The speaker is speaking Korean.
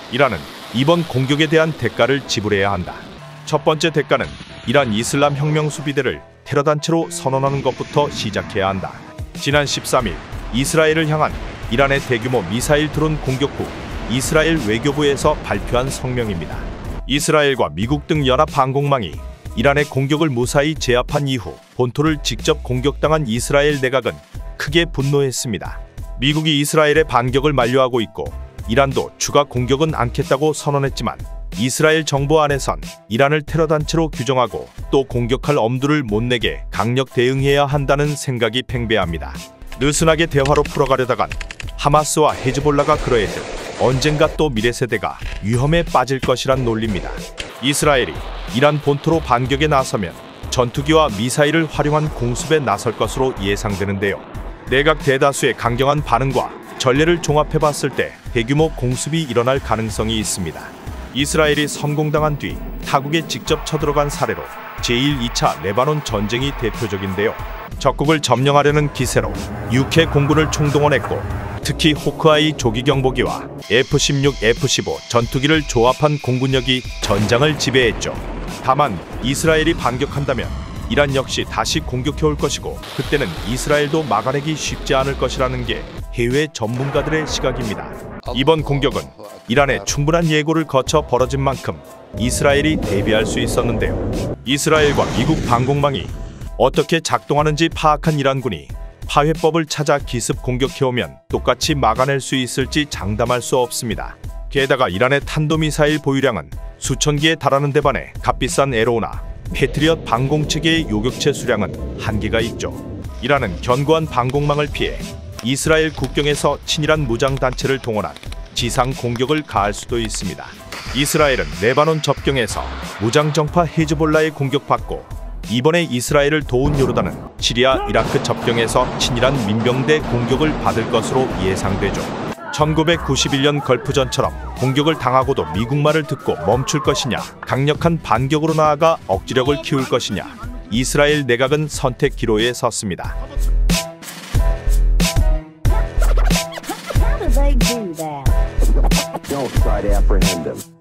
이란은 이번 공격에 대한 대가를 지불해야 한다. 첫 번째 대가는 이란 이슬람 혁명 수비대를 테러 단체로 선언하는 것부터 시작해야 한다. 지난 13일 이스라엘을 향한 이란의 대규모 미사일 드론 공격 후 이스라엘 외교부에서 발표한 성명입니다. 이스라엘과 미국 등 연합 항공망이 이란의 공격을 무사히 제압한 이후 본토를 직접 공격당한 이스라엘 내각은 크게 분노했습니다. 미국이 이스라엘의 반격을 만류하고 있고 이란도 추가 공격은 않겠다고 선언했지만 이스라엘 정부 안에선 이란을 테러 단체로 규정하고 또 공격할 엄두를 못 내게 강력 대응해야 한다는 생각이 팽배합니다. 느슨하게 대화로 풀어가려다간 하마스와 헤즈볼라가 그러했듯 언젠가 또 미래 세대가 위험에 빠질 것이란 논리입니다. 이스라엘이 이란 본토로 반격에 나서면 전투기와 미사일을 활용한 공습에 나설 것으로 예상되는데요. 내각 대다수의 강경한 반응과 전례를 종합해봤을 때 대규모 공습이 일어날 가능성이 있습니다. 이스라엘이 성공당한 뒤 타국에 직접 쳐들어간 사례로 제1, 2차 레바논 전쟁이 대표적인데요. 적국을 점령하려는 기세로 UK 공군을 총동원했고 특히 호크아이 조기 경보기와 F-16, F-15 전투기를 조합한 공군력이 전장을 지배했죠. 다만 이스라엘이 반격한다면 이란 역시 다시 공격해올 것이고 그때는 이스라엘도 막아내기 쉽지 않을 것이라는 게 해외 전문가들의 시각입니다. 이번 공격은 이란의 충분한 예고를 거쳐 벌어진 만큼 이스라엘이 대비할 수 있었는데요. 이스라엘과 미국 방공망이 어떻게 작동하는지 파악한 이란군이 파회법을 찾아 기습 공격해오면 똑같이 막아낼 수 있을지 장담할 수 없습니다. 게다가 이란의 탄도미사일 보유량은 수천 개에 달하는 데 반해 값비싼 에로우나 패트리엇 방공체계의 요격체 수량은 한계가 있죠. 이란은 견고한 방공망을 피해 이스라엘 국경에서 친이란 무장단체를 동원한 지상 공격을 가할 수도 있습니다. 이스라엘은 레바논 접경에서 무장정파 헤즈볼라에 공격받고 이번에 이스라엘을 도운 요르단은 시리아, 이라크 접경에서 친이란 민병대 공격을 받을 것으로 예상되죠. 1991년 걸프전처럼 공격을 당하고도 미국 말을 듣고 멈출 것이냐, 강력한 반격으로 나아가 억지력을 키울 것이냐, 이스라엘 내각은 선택 기로에 섰습니다. How do they do that? Don't try to apprehend them.